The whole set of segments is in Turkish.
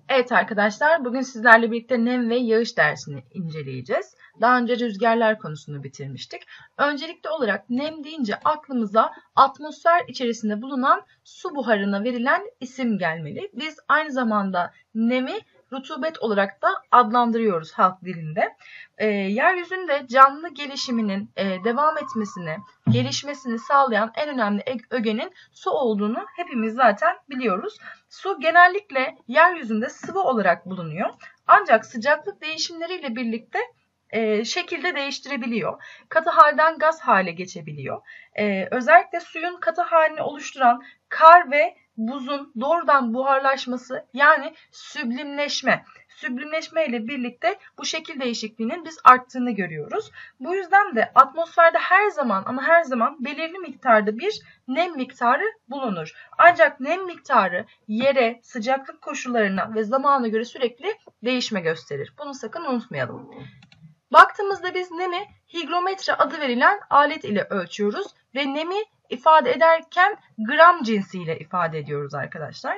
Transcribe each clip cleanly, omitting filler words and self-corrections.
Evet arkadaşlar, bugün sizlerle birlikte nem ve yağış dersini inceleyeceğiz. Daha önce rüzgarlar konusunu bitirmiştik. Öncelikli olarak nem deyince aklımıza atmosfer içerisinde bulunan su buharına verilen isim gelmeli. Biz aynı zamanda nemi rutubet olarak da adlandırıyoruz halk dilinde. Yeryüzünde canlı gelişiminin devam etmesini, gelişmesini sağlayan en önemli ögenin su olduğunu hepimiz zaten biliyoruz. Su genellikle yeryüzünde sıvı olarak bulunuyor. Ancak sıcaklık değişimleriyle birlikte şekilde değiştirebiliyor. Katı halden gaz hale geçebiliyor. Özellikle suyun katı halini oluşturan kar ve buzun doğrudan buharlaşması yani süblimleşme ile birlikte bu şekil değişikliğinin biz arttığını görüyoruz. Bu yüzden de atmosferde her zaman belirli miktarda bir nem miktarı bulunur. Ancak nem miktarı yere, sıcaklık koşullarına ve zamana göre sürekli değişme gösterir. Bunu sakın unutmayalım. Baktığımızda biz nemi higrometre adı verilen alet ile ölçüyoruz ve nemi ifade ederken gram cinsiyle ifade ediyoruz arkadaşlar.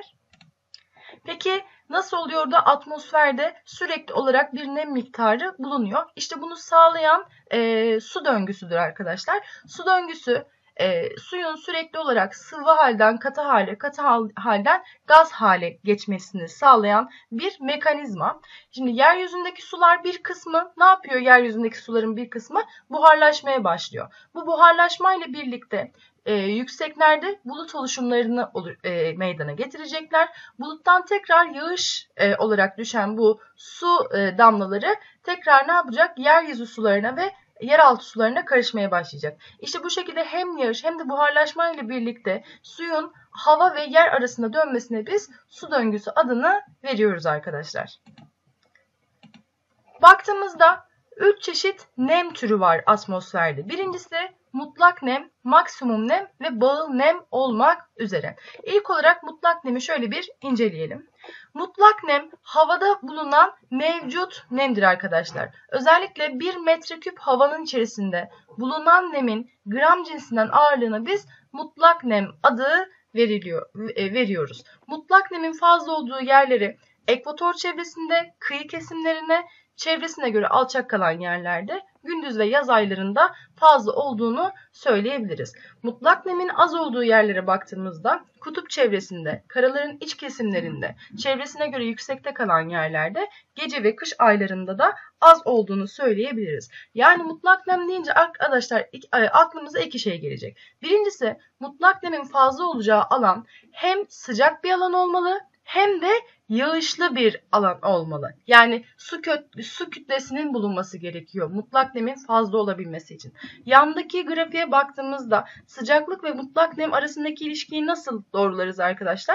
Peki nasıl oluyor da atmosferde sürekli olarak bir nem miktarı bulunuyor? İşte bunu sağlayan su döngüsüdür arkadaşlar. Su döngüsü suyun sürekli olarak sıvı halden katı halden gaz hale geçmesini sağlayan bir mekanizma. Şimdi yeryüzündeki sular bir kısmı ne yapıyor? Yeryüzündeki suların bir kısmı buharlaşmaya başlıyor. Bu buharlaşmayla birlikte yükseklerde bulut oluşumlarını meydana getirecekler. Buluttan tekrar yağış olarak düşen bu su damlaları tekrar ne yapacak? Yeryüzü sularına ve yeraltı sularına karışmaya başlayacak. İşte bu şekilde hem yağış hem de buharlaşma ile birlikte suyun hava ve yer arasında dönmesine biz su döngüsü adını veriyoruz arkadaşlar. Baktığımızda 3 çeşit nem türü var atmosferde. Birincisi mutlak nem, maksimum nem ve bağıl nem olmak üzere. İlk olarak mutlak nemi şöyle bir inceleyelim. Mutlak nem havada bulunan mevcut nemdir arkadaşlar. Özellikle 1 metreküp havanın içerisinde bulunan nemin gram cinsinden ağırlığına biz mutlak nem adı veriyoruz. Mutlak nemin fazla olduğu yerleri ekvator çevresinde, kıyı kesimlerine, çevresine göre alçak kalan yerlerde gündüz ve yaz aylarında fazla olduğunu söyleyebiliriz. Mutlak nemin az olduğu yerlere baktığımızda kutup çevresinde, karaların iç kesimlerinde, çevresine göre yüksekte kalan yerlerde gece ve kış aylarında da az olduğunu söyleyebiliriz. Yani mutlak nem deyince arkadaşlar aklımıza iki şey gelecek. Birincisi mutlak nemin fazla olacağı alan hem sıcak bir alan olmalı hem de yağışlı bir alan olmalı. Yani su kütlesinin bulunması gerekiyor mutlak nemin fazla olabilmesi için. Yandaki grafiğe baktığımızda sıcaklık ve mutlak nem arasındaki ilişkiyi nasıl doğrularız arkadaşlar?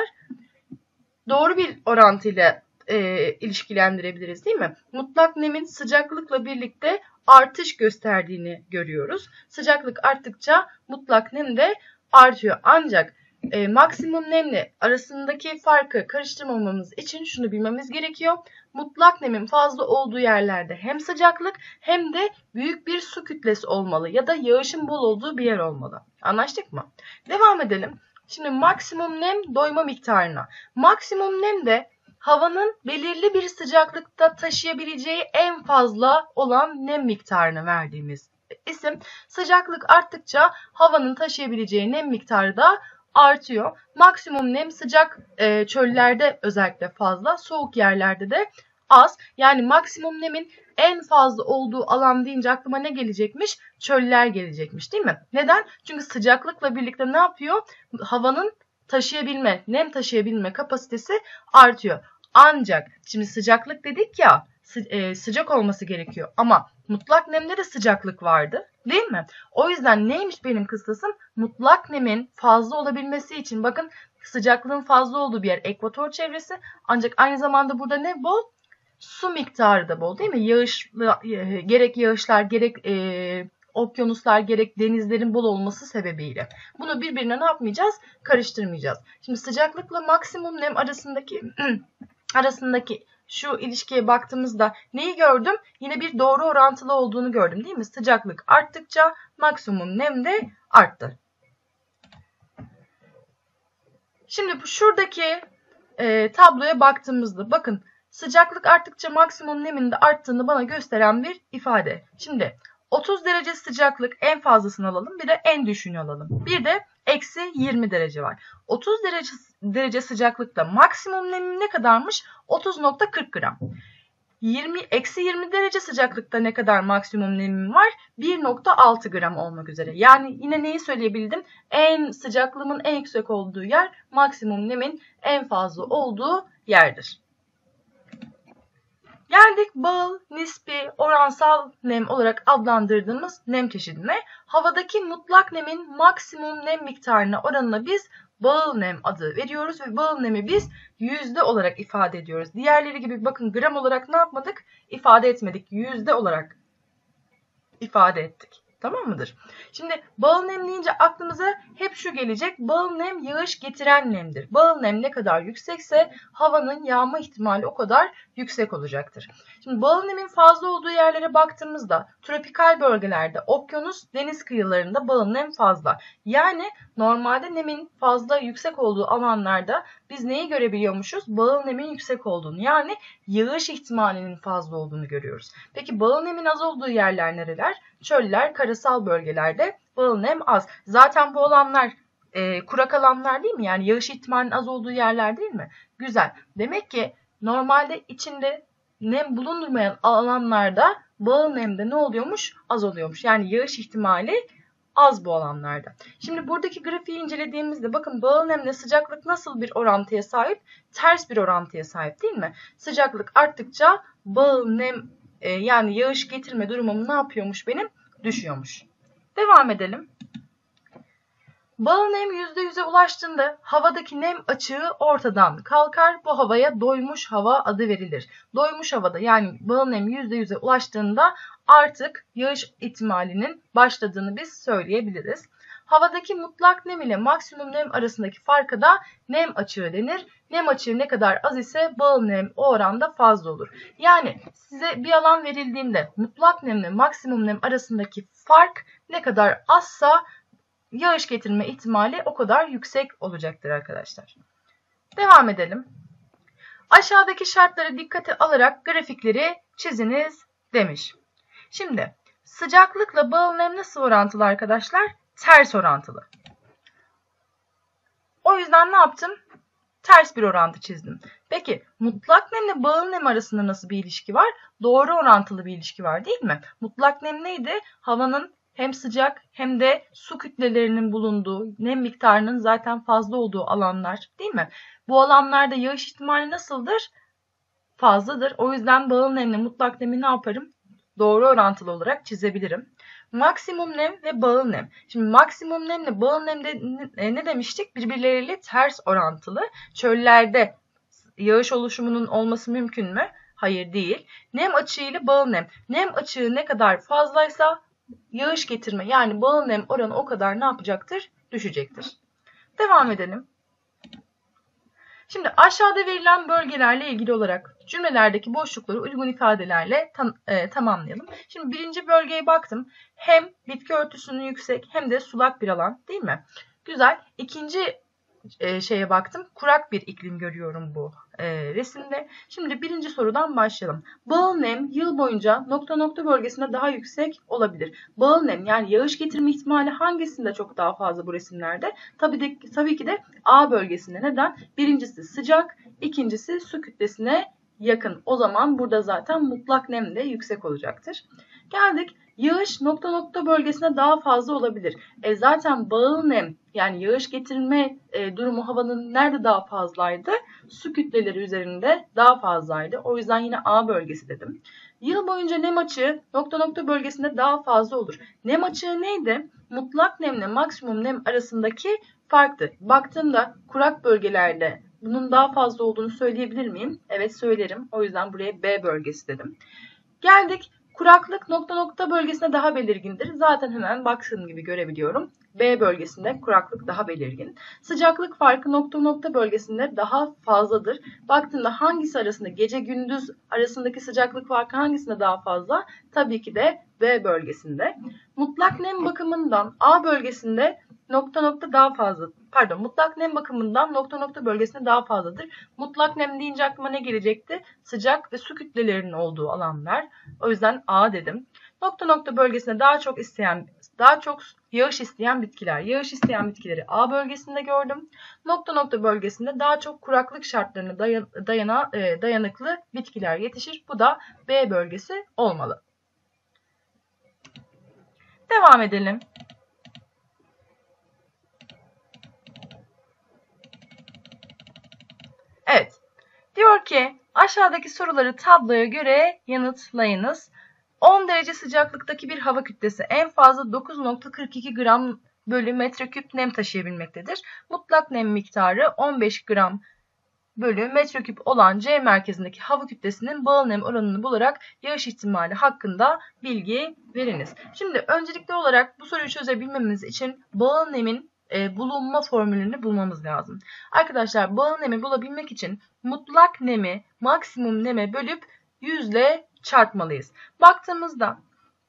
Doğru bir orantıyla ilişkilendirebiliriz değil mi? Mutlak nemin sıcaklıkla birlikte artış gösterdiğini görüyoruz. Sıcaklık arttıkça mutlak nem de artıyor. Ancak maksimum nemle arasındaki farkı karıştırmamamız için şunu bilmemiz gerekiyor. Mutlak nemin fazla olduğu yerlerde hem sıcaklık hem de büyük bir su kütlesi olmalı ya da yağışın bol olduğu bir yer olmalı. Anlaştık mı? Devam edelim. Şimdi maksimum nem doyma miktarına. Maksimum nem de havanın belirli bir sıcaklıkta taşıyabileceği en fazla olan nem miktarını verdiğimiz isim. Sıcaklık arttıkça havanın taşıyabileceği nem miktarı da artıyor. Maksimum nem sıcak çöllerde özellikle fazla, soğuk yerlerde de az. Yani maksimum nemin en fazla olduğu alan deyince aklıma ne gelecekmiş? Çöller gelecekmiş değil mi? Neden? Çünkü sıcaklıkla birlikte ne yapıyor? Havanın nem taşıyabilme kapasitesi artıyor. Ancak şimdi sıcaklık dedik ya sıcak olması gerekiyor ama mutlak nemde de sıcaklık vardı değil mi? O yüzden neymiş benim kıstasım? Mutlak nemin fazla olabilmesi için bakın sıcaklığın fazla olduğu bir yer ekvator çevresi ancak aynı zamanda burada ne bol? Su miktarı da bol değil mi? Gerek yağışlar gerek okyanuslar gerek denizlerin bol olması sebebiyle. Bunu birbirine ne yapmayacağız? Karıştırmayacağız. Şimdi sıcaklıkla maksimum nem arasındaki şu ilişkiye baktığımızda neyi gördüm? Yine bir doğru orantılı olduğunu gördüm değil mi? Sıcaklık arttıkça maksimum nem de arttı. Şimdi şuradaki tabloya baktığımızda bakın sıcaklık arttıkça maksimum nemin de arttığını bana gösteren bir ifade. Şimdi 30 derece sıcaklık en fazlasını alalım, bir de en düşüğünü alalım. Bir de eksi 20 derece var. 30 derece sıcaklıkta maksimum nemim ne kadarmış? 30,40 gram. Eksi 20 derece sıcaklıkta ne kadar maksimum nemim var? 1,6 gram olmak üzere. Yani yine neyi söyleyebildim? Sıcaklığımın en yüksek olduğu yer maksimum nemin en fazla olduğu yerdir. Geldik bağıl, nispi, oransal nem olarak adlandırdığımız nem çeşidine. Havadaki mutlak nemin maksimum nem miktarına oranına biz bağıl nem adı veriyoruz ve bağıl nemi biz yüzde olarak ifade ediyoruz. Diğerleri gibi bakın gram olarak ne yapmadık? İfade etmedik. Yüzde olarak ifade ettik. Tamam mıdır? Şimdi bağıl nem deyince aklımıza hep şu gelecek. Bağıl nem yağış getiren nemdir. Bağıl nem ne kadar yüksekse havanın yağma ihtimali o kadar yüksek olacaktır. Şimdi bağıl nemin fazla olduğu yerlere baktığımızda tropikal bölgelerde, okyanus, deniz kıyılarında bağıl nem fazla. Yani normalde nemin fazla yüksek olduğu alanlarda biz neyi görebiliyormuşuz? Bağıl nemin yüksek olduğunu, yani yağış ihtimalinin fazla olduğunu görüyoruz. Peki bağıl nemin az olduğu yerler nereler? Çöller, karasal bölgelerde bağıl nem az. Zaten bu alanlar kurak alanlar değil mi? Yani yağış ihtimalinin az olduğu yerler değil mi? Güzel. Demek ki normalde içinde nem bulundurmayan alanlarda bağıl nem de ne oluyormuş? Az oluyormuş. Yani yağış ihtimali az bu alanlarda. Şimdi buradaki grafiği incelediğimizde bakın bağıl nemle sıcaklık nasıl bir orantıya sahip? Ters bir orantıya sahip değil mi? Sıcaklık arttıkça bağıl nem yani yağış getirme durumum ne yapıyormuş benim? Düşüyormuş. Devam edelim. Bağıl nem %100'e ulaştığında havadaki nem açığı ortadan kalkar. Bu havaya doymuş hava adı verilir. Doymuş havada yani bağıl nem %100'e ulaştığında artık yağış ihtimalinin başladığını biz söyleyebiliriz. Havadaki mutlak nem ile maksimum nem arasındaki farka da nem açığı denir. Nem açığı ne kadar az ise bağıl nem o oranda fazla olur. Yani size bir alan verildiğinde mutlak nemle maksimum nem arasındaki fark ne kadar azsa yağış getirme ihtimali o kadar yüksek olacaktır arkadaşlar. Devam edelim. Aşağıdaki şartları dikkate alarak grafikleri çiziniz demiş. Şimdi sıcaklıkla bağıl nem nasıl orantılı arkadaşlar? Ters orantılı. O yüzden ne yaptım? Ters bir orantı çizdim. Peki mutlak nemle bağıl nem arasında nasıl bir ilişki var? Doğru orantılı bir ilişki var değil mi? Mutlak nem neydi? Havanın hem sıcak hem de su kütlelerinin bulunduğu, nem miktarının zaten fazla olduğu alanlar değil mi? Bu alanlarda yağış ihtimali nasıldır? Fazladır. O yüzden bağıl nemle mutlak nemi ne yaparım? Doğru orantılı olarak çizebilirim. Maksimum nem ve bağıl nem. Şimdi maksimum nemle bağıl nemde ne demiştik? Birbirleriyle ters orantılı. Çöllerde yağış oluşumunun olması mümkün mü? Hayır değil. Nem açığı ile bağıl nem. Nem açığı ne kadar fazlaysa yağış getirme yani bağıl nem oranı o kadar ne yapacaktır? Düşecektir. Devam edelim. Şimdi aşağıda verilen bölgelerle ilgili olarak cümlelerdeki boşlukları uygun ifadelerle tamamlayalım. Şimdi birinci bölgeye baktım. Hem bitki örtüsünün yüksek hem de sulak bir alan değil mi? Güzel. İkinci şeye baktım. Kurak bir iklim görüyorum bu resimde. Şimdi birinci sorudan başlayalım. Bağıl nem yıl boyunca nokta nokta bölgesinde daha yüksek olabilir. Bağıl nem yani yağış getirme ihtimali hangisinde çok daha fazla bu resimlerde? Tabii ki de A bölgesinde. Neden? Birincisi sıcak, ikincisi su kütlesine yakın. O zaman burada zaten mutlak nem de yüksek olacaktır. Geldik. Yağış nokta nokta bölgesinde daha fazla olabilir. Zaten bağıl nem yani yağış getirme durumu havanın nerede daha fazlaydı? Su kütleleri üzerinde daha fazlaydı. O yüzden yine A bölgesi dedim. Yıl boyunca nem açığı nokta nokta bölgesinde daha fazla olur. Nem açığı neydi? Mutlak nemle maksimum nem arasındaki farktı. Baktığımda kurak bölgelerde bunun daha fazla olduğunu söyleyebilir miyim? Evet söylerim. O yüzden buraya B bölgesi dedim. Geldik. Kuraklık nokta nokta bölgesinde daha belirgindir. Zaten hemen baktığım gibi görebiliyorum. B bölgesinde kuraklık daha belirgin. Sıcaklık farkı nokta nokta bölgesinde daha fazladır. Baktığımda hangisi arasında gece gündüz arasındaki sıcaklık farkı hangisinde daha fazla? Tabii ki de B bölgesinde. Mutlak nem bakımından A bölgesinde nokta nokta daha fazla. Pardon, mutlak nem bakımından nokta nokta bölgesinde daha fazladır. Mutlak nem deyince aklıma ne gelecekti? Sıcak ve su kütlelerinin olduğu alanlar. O yüzden A dedim. Nokta nokta bölgesinde daha çok yağış isteyen bitkiler. Yağış isteyen bitkileri A bölgesinde gördüm. Nokta nokta bölgesinde daha çok kuraklık şartlarına dayanıklı bitkiler yetişir. Bu da B bölgesi olmalı. Devam edelim. Evet. Diyor ki aşağıdaki soruları tabloya göre yanıtlayınız. 10 derece sıcaklıktaki bir hava kütlesi en fazla 9,42 gram bölü metreküp nem taşıyabilmektedir. Mutlak nem miktarı 15 gram bölü metreküp olan C merkezindeki hava kütlesinin bağıl nem oranını bularak yağış ihtimali hakkında bilgi veriniz. Şimdi öncelikli olarak bu soruyu çözebilmemiz için bağıl nemin bulunma formülünü bulmamız lazım. Arkadaşlar bağıl nemi bulabilmek için mutlak nemi maksimum neme bölüp 100 ile çarpmalıyız. Baktığımızda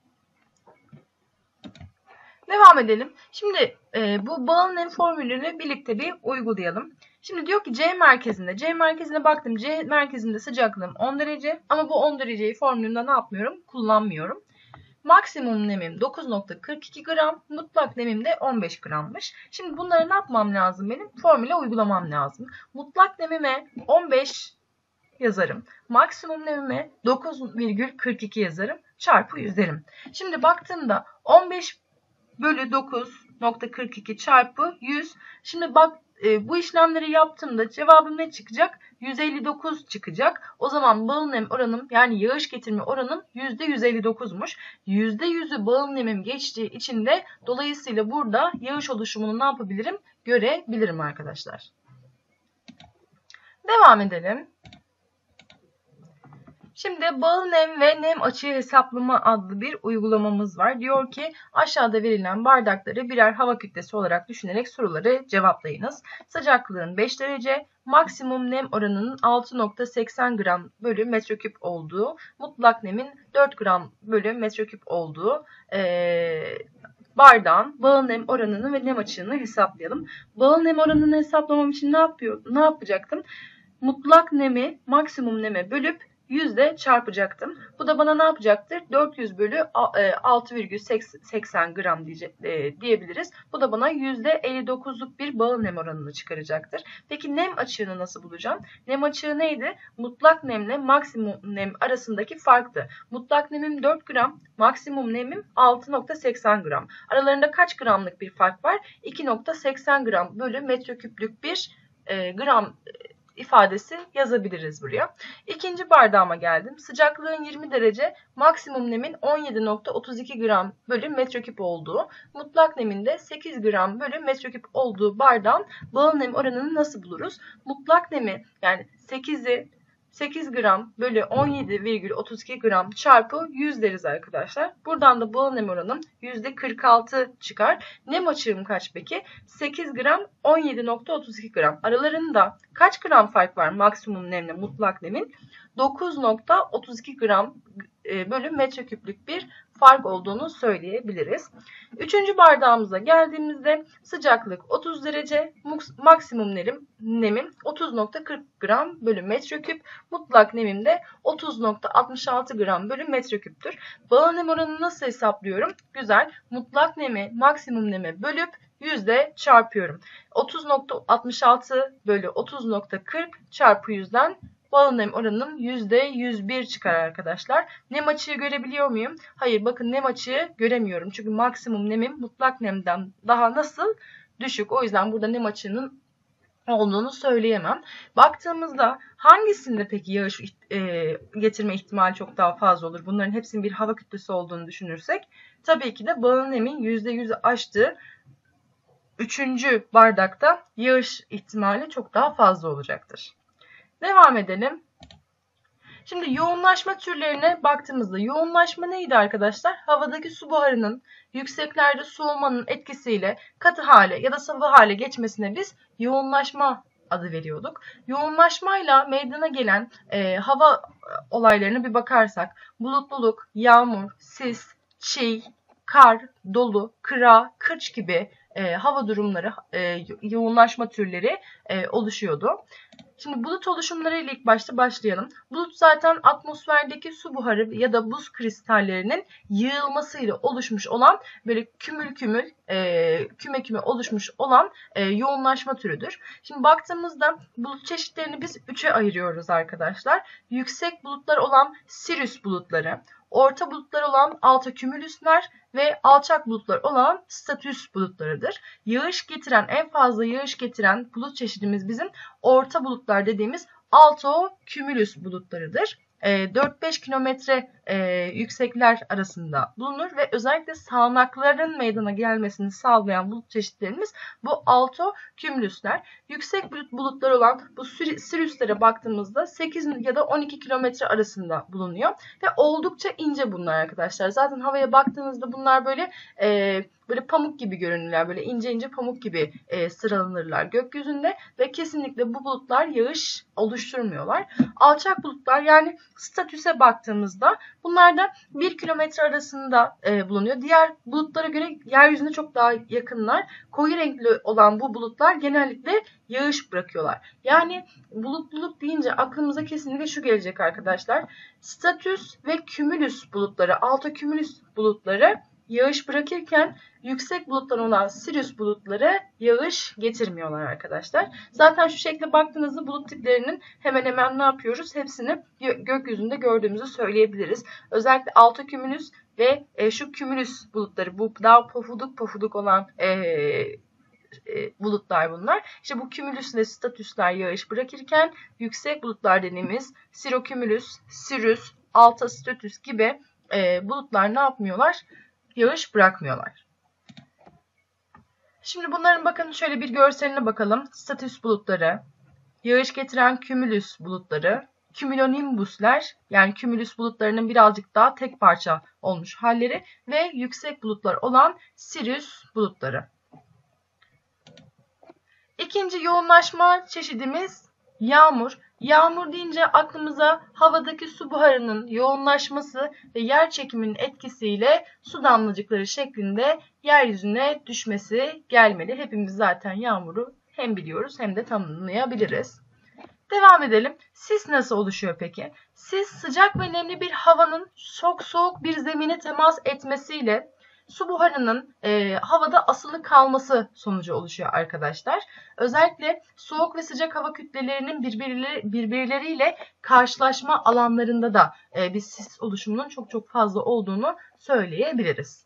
devam edelim. Şimdi bu bağıl nem formülünü birlikte bir uygulayalım. Şimdi diyor ki C merkezine baktım. C merkezinde sıcaklığım 10 derece ama bu 10 dereceyi formülünde ne yapmıyorum? Kullanmıyorum. Maksimum nemim 9,42 gram, mutlak nemim de 15 grammış. Şimdi bunları ne yapmam lazım benim? Formüle uygulamam lazım. Mutlak nemime 15 yazarım. Maksimum nemime 9,42 yazarım. Çarpı 100 derim. Şimdi baktığımda 15 bölü 9,42 çarpı 100. Şimdi bak bu işlemleri yaptığımda cevabım ne çıkacak? 159 çıkacak. O zaman bağıl nem oranım yani yağış getirme oranım %159'muş. %100'ü bağıl nemim geçtiği için de dolayısıyla burada yağış oluşumunu ne yapabilirim? Görebilirim arkadaşlar. Devam edelim. Şimdi bağıl nem ve nem açığı hesaplama adlı bir uygulamamız var. Diyor ki aşağıda verilen bardakları birer hava kütlesi olarak düşünerek soruları cevaplayınız. Sıcaklığın 5 derece, maksimum nem oranının 6,80 gram bölü metreküp olduğu, mutlak nemin 4 gram bölü metreküp olduğu bardağın bağıl nem oranını ve nem açığını hesaplayalım. Bağıl nem oranını hesaplamam için ne yapacaktım? Mutlak nemi maksimum neme bölüp 100 ile çarpacaktım. Bu da bana ne yapacaktır? 400 bölü 6,80 gram diyebiliriz. Bu da bana %59'luk bir bağıl nem oranını çıkaracaktır. Peki nem açığını nasıl bulacağım? Nem açığı neydi? Mutlak nemle maksimum nem arasındaki farktı. Mutlak nemim 4 gram, maksimum nemim 6,80 gram. Aralarında kaç gramlık bir fark var? 2,80 gram bölü metreküplük bir gram ifadesi yazabiliriz buraya. İkinci bardağıma geldim. Sıcaklığın 20 derece, maksimum nemin 17,32 gram bölü metreküp olduğu, mutlak nemin de 8 gram bölü metreküp olduğu bardağın bağıl nem oranını nasıl buluruz? Mutlak nemi yani 8 gram bölü 17,32 gram çarpı 100 deriz arkadaşlar. Buradan da bağıl nem oranım %46 çıkar. Nem açığım kaç peki? 8 gram 17,32 gram. Aralarında kaç gram fark var maksimum nemle mutlak nemin? 9,32 gram bölü metreküplük bir fark olduğunu söyleyebiliriz. Üçüncü bardağımıza geldiğimizde sıcaklık 30 derece, maksimum nemim 30,40 gram bölü metreküp, mutlak nemim de 30,66 gram bölü metreküptür. Bağıl nem oranını nasıl hesaplıyorum? Güzel. Mutlak nemi maksimum neme bölüp 100 ile çarpıyorum. 30,66 bölü 30,40 çarpı 100'den bağıl nem oranım %101 çıkar arkadaşlar. Nem açığı görebiliyor muyum? Hayır, bakın nem açığı göremiyorum. Çünkü maksimum nemim mutlak nemden daha nasıl düşük. O yüzden burada nem açığının olduğunu söyleyemem. Baktığımızda hangisinde peki yağış getirme ihtimali çok daha fazla olur? Bunların hepsinin bir hava kütlesi olduğunu düşünürsek tabii ki de bağıl nemin %100'ü aştığı 3. bardakta yağış ihtimali çok daha fazla olacaktır. Devam edelim. Şimdi yoğunlaşma türlerine baktığımızda yoğunlaşma neydi arkadaşlar? Havadaki su buharının yükseklerde soğumanın etkisiyle katı hale ya da sıvı hale geçmesine biz yoğunlaşma adı veriyorduk. Yoğunlaşmayla meydana gelen hava olaylarına bir bakarsak bulutluluk, yağmur, sis, çiğ, kar, dolu, kıra, kırç gibi hava durumları, yoğunlaşma türleri oluşuyordu. Şimdi bulut oluşumları ile ilk başta başlayalım. Bulut zaten atmosferdeki su buharı ya da buz kristallerinin yığılmasıyla oluşmuş olan böyle küme küme oluşmuş olan yoğunlaşma türüdür. Şimdi baktığımızda bulut çeşitlerini biz 3'e ayırıyoruz arkadaşlar. Yüksek bulutlar olan sirüs bulutları, orta bulutlar olan altokümülüsler ve alçak bulutlar olan statüs bulutlarıdır. En fazla yağış getiren bulut çeşidimiz bizim orta bulutlar dediğimiz altokümülüs bulutlarıdır. 4-5 kilometre yüksekler arasında bulunur ve özellikle sağanakların meydana gelmesini sağlayan bulut çeşitlerimiz bu altokümülüsler. Yüksek bulutlar olan bu sirüslere baktığımızda 8 ya da 12 kilometre arasında bulunuyor ve oldukça ince bunlar arkadaşlar. Zaten havaya baktığınızda bunlar böyle pamuk gibi görünürler. Böyle ince ince pamuk gibi sıralanırlar gökyüzünde ve kesinlikle bu bulutlar yağış oluşturmuyorlar. Alçak bulutlar yani statüse baktığımızda bunlar da 1 kilometre arasında bulunuyor. Diğer bulutlara göre yeryüzüne çok daha yakınlar. Koyu renkli olan bu bulutlar genellikle yağış bırakıyorlar. Yani bulut deyince aklımıza kesinlikle şu gelecek arkadaşlar. Statüs ve kümülüs bulutları, altokümülüs bulutları yağış bırakırken yüksek bulutlar olan sirüs bulutları yağış getirmiyorlar arkadaşlar. Zaten şu şekilde baktığınızda bulut tiplerinin hemen hemen ne yapıyoruz? Hepsini gökyüzünde gördüğümüzü söyleyebiliriz. Özellikle altokümülüs ve şu kümülüs bulutları, bu daha pofuduk olan bulutlar bunlar. İşte bu kümülüs ve statüsler yağış bırakırken yüksek bulutlar dediğimiz sirokümülüs, sirüs, alta statüs gibi bulutlar ne yapmıyorlar? Yağış bırakmıyorlar. Şimdi bunların bakın şöyle bir görseline bakalım. Statüs bulutları, yağış getiren kümülüs bulutları, kümülonimbusler yani kümülüs bulutlarının birazcık daha tek parça olmuş halleri ve yüksek bulutlar olan sirüs bulutları. İkinci yoğunlaşma çeşidimiz yağmur. Yağmur deyince aklımıza havadaki su buharının yoğunlaşması ve yer çekiminin etkisiyle su damlacıkları şeklinde yeryüzüne düşmesi gelmeli. Hepimiz zaten yağmuru hem biliyoruz hem de tanımlayabiliriz. Devam edelim. Sis nasıl oluşuyor peki? Sis sıcak ve nemli bir havanın çok soğuk bir zemine temas etmesiyle su buharının havada asılı kalması sonucu oluşuyor arkadaşlar. Özellikle soğuk ve sıcak hava kütlelerinin birbirleriyle karşılaşma alanlarında da bir sis oluşumunun çok fazla olduğunu söyleyebiliriz.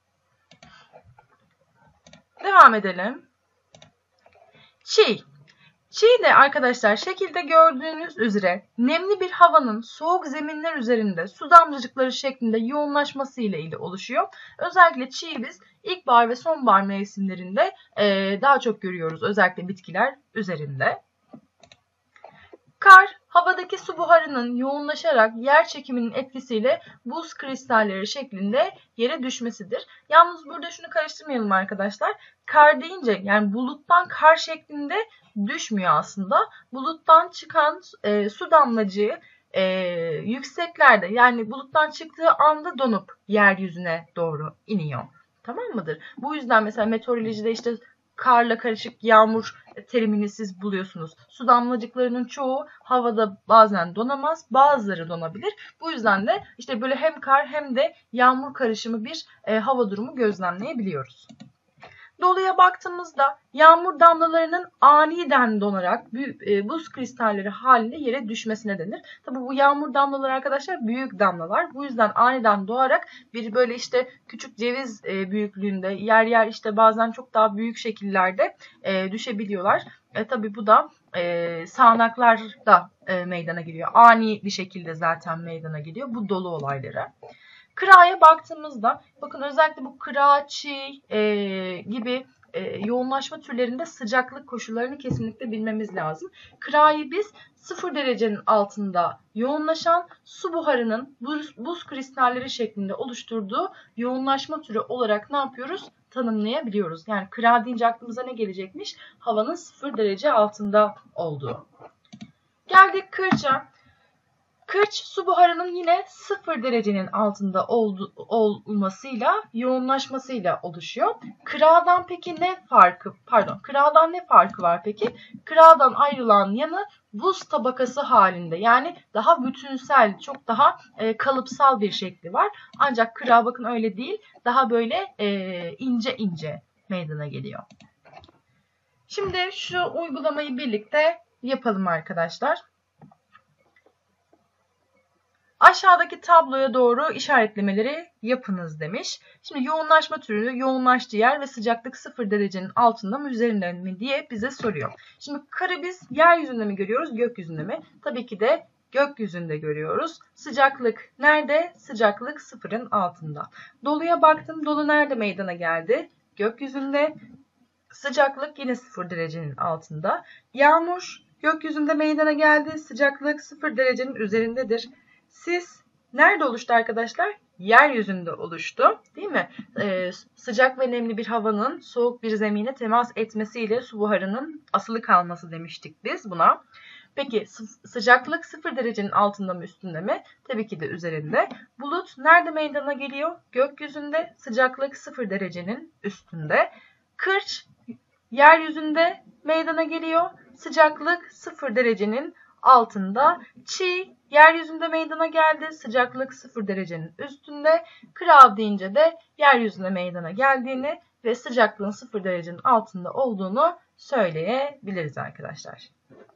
Devam edelim. Çiğ. Çiğ de arkadaşlar şekilde gördüğünüz üzere nemli bir havanın soğuk zeminler üzerinde su damlacıkları şeklinde yoğunlaşması ile oluşuyor. Özellikle çiğ biz ilkbahar ve sonbahar mevsimlerinde daha çok görüyoruz özellikle bitkiler üzerinde. Kar, havadaki su buharının yoğunlaşarak yer çekiminin etkisiyle buz kristalleri şeklinde yere düşmesidir. Yalnız burada şunu karıştırmayalım arkadaşlar. Kar deyince yani buluttan kar şeklinde düşmüyor aslında. Buluttan çıkan su damlacığı yükseklerde yani buluttan çıktığı anda donup yeryüzüne doğru iniyor. Tamam mıdır? Bu yüzden mesela meteorolojide işte karla karışık yağmur terimini siz buluyorsunuz. Su damlacıklarının çoğu havada bazen donamaz, bazıları donabilir. Bu yüzden de işte böyle hem kar hem de yağmur karışımı bir hava durumu gözlemleyebiliyoruz. Doluya baktığımızda yağmur damlalarının aniden donarak buz kristalleri halinde yere düşmesine denir. Tabi bu yağmur damlaları arkadaşlar büyük damlalar. Bu yüzden aniden doğarak bir böyle işte küçük ceviz büyüklüğünde yer işte bazen çok daha büyük şekillerde düşebiliyorlar. Tabi bu da sağanaklarda meydana geliyor. Ani bir şekilde zaten meydana geliyor bu dolu olayları. Kırağıya baktığımızda bakın özellikle bu kıra, çiğ gibi yoğunlaşma türlerinde sıcaklık koşullarını kesinlikle bilmemiz lazım. Kırağıyı biz 0 derecenin altında yoğunlaşan su buharının buz kristalleri şeklinde oluşturduğu yoğunlaşma türü olarak ne yapıyoruz? Tanımlayabiliyoruz. Yani kıra deyince aklımıza ne gelecekmiş? Havanın 0 derece altında olduğu. Geldik kırca. Kırç su buharının yine 0 derecenin altında olmasıyla, yoğunlaşmasıyla oluşuyor. Kırağdan peki kırağdan ne farkı var peki? Kırağdan ayrılan yanı buz tabakası halinde, yani daha bütünsel, çok daha kalıpsal bir şekli var. Ancak kırağı bakın öyle değil, daha böyle ince ince meydana geliyor. Şimdi şu uygulamayı birlikte yapalım arkadaşlar. Aşağıdaki tabloya doğru işaretlemeleri yapınız demiş. Şimdi yoğunlaşma türünü, yoğunlaştığı yer ve sıcaklık 0 derecenin altında mı üzerinde mi diye bize soruyor. Şimdi karı biz yeryüzünde mi görüyoruz, gökyüzünde mi? Tabii ki de gökyüzünde görüyoruz. Sıcaklık nerede? Sıcaklık 0'ın altında. Doluya baktım. Dolu nerede meydana geldi? Gökyüzünde. Sıcaklık yine 0 derecenin altında. Yağmur gökyüzünde meydana geldi. Sıcaklık 0 derecenin üzerindedir. Sis nerede oluştu arkadaşlar? Yeryüzünde oluştu, değil mi? Sıcak ve nemli bir havanın soğuk bir zemine temas etmesiyle su buharının asılı kalması demiştik biz buna. Peki sıcaklık 0 derecenin altında mı üstünde mi? Tabii ki de üzerinde. Bulut nerede meydana geliyor? Gökyüzünde. Sıcaklık 0 derecenin üstünde. Kırç yeryüzünde meydana geliyor. Sıcaklık 0 derecenin altında. Çiğ yeryüzünde meydana geldi. Sıcaklık 0 derecenin üstünde. Kırav deyince de yeryüzünde meydana geldiğini ve sıcaklığın 0 derecenin altında olduğunu söyleyebiliriz arkadaşlar.